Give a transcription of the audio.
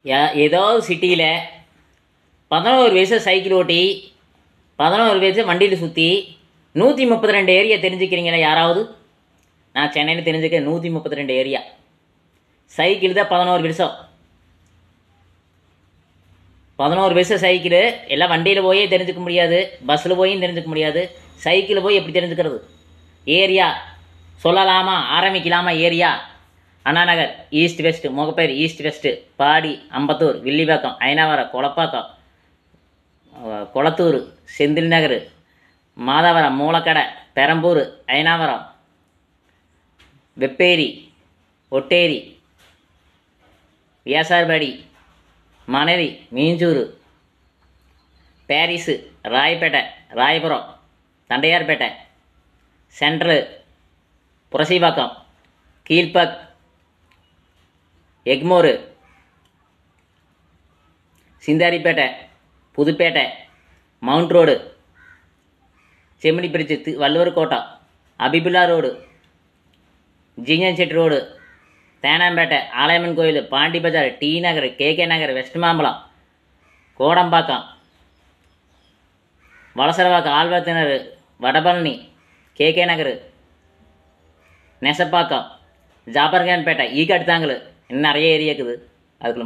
ஏதாவது சிட்டியில் 11 வயசு சைக்கிள் ஓட்டி 11 வயசு வண்டியில் சுற்றி 132 ஏரியா தெரிஞ்சுக்கிறீங்களா யாராவது? நான் சென்னையில் தெரிஞ்சுக்க 132 ஏரியா. சைக்கிள் தான் 11 வருஷம். 11 வருஷம் சைக்கிள் எல்லாம் வண்டியில் போய் தெரிஞ்சுக்க முடியாது, பஸ்ஸில் போயும் தெரிஞ்சுக்க முடியாது. சைக்கிள் போய் எப்படி தெரிஞ்சுக்கிறது? ஏரியா சொல்லலாமா? ஆரம்பிக்கலாமா? Area Anna Nagar, east west, Mogappair, east west, Padi, Ambattur, Villivakkam, Ayanavaram, Kolappakkam, Kolathur, Senthil Nagar, Madhavaram, Moolakadai, Perambur, Ayanavaram, Vepery, Otteri, Vyasarpadi, Manali, Minjur, Paris, Royapettah, Royapuram, Tondiarpet, central, Purasaiwalkam, Kilpauk, Egmore, Chintadripet, Pudupet, mount road, Gemini bridge, Valluvar Kottam, Habibullah road, ஜிங்கன் செட் road, Teynampet, Alayamman Koil, Pondy Bazaar, T Nagar, K K Nagar, west Mambalam, Kodambakkam, Valasaravakkam, Alwarthirunagar, Vadapalani, K K Nagar, Nesapakkam, Jafferkhanpet, Ekkattuthangal, இன்னும் நிறைய ஏரியா இருக்குது. அதுக்குள்ள